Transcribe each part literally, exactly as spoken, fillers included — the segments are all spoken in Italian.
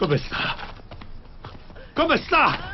Come sta? Come sta?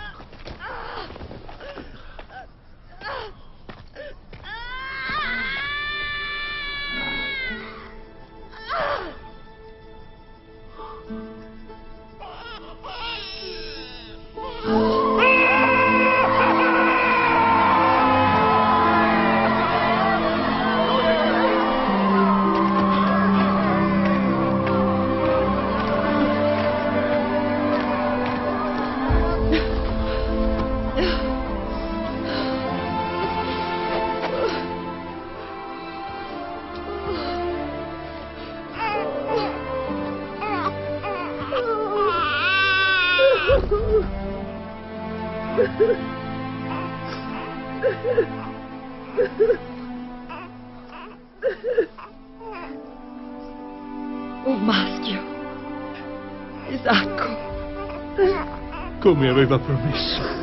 Un maschio. Isacco. Come aveva promesso.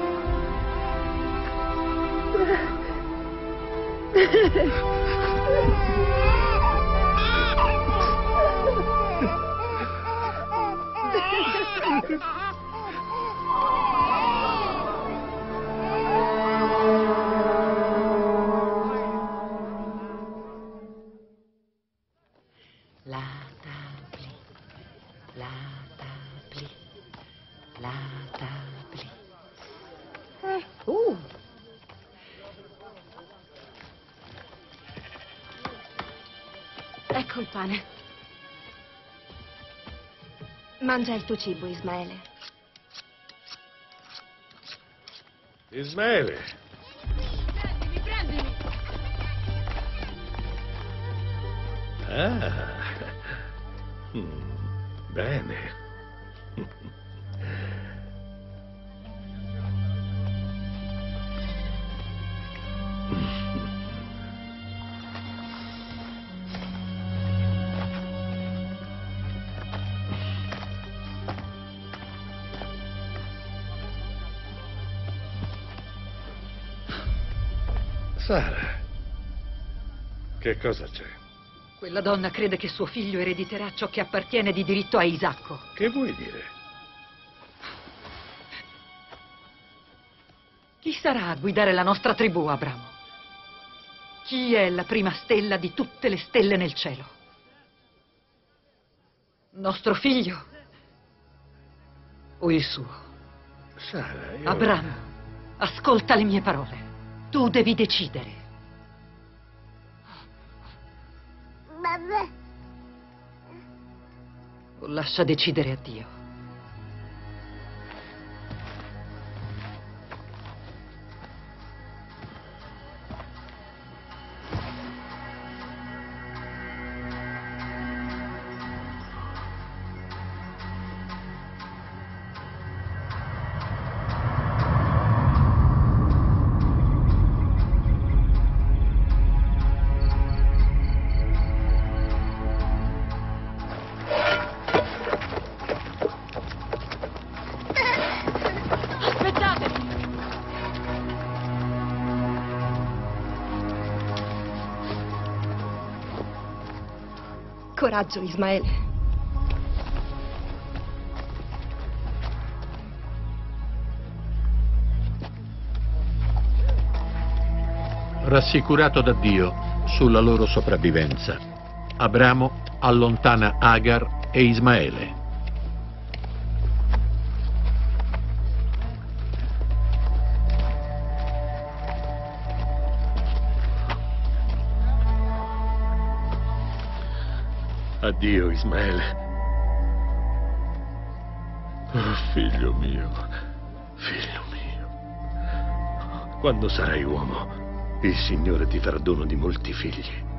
La Tabli, la Tabli, la Tabli. Eh, uh. Ecco il pane. Mangia il tuo cibo, Ismaele. Ismaele. Prendimi, prendimi. Ah. Mm, bene. Sara, che cosa c'è? Quella donna crede che suo figlio erediterà ciò che appartiene di diritto a Isacco. Che vuoi dire? Chi sarà a guidare la nostra tribù, Abramo? Chi è la prima stella di tutte le stelle nel cielo? Nostro figlio o il suo? Sara, io... Abramo, ascolta le mie parole. Tu devi decidere. Babà. O lascia decidere a Dio. Coraggio, Ismaele. Rassicurato da Dio sulla loro sopravvivenza, Abramo allontana Agar e Ismaele. Addio, Ismaele. Oh, figlio mio, figlio mio. Quando sarai uomo, il Signore ti farà dono di molti figli.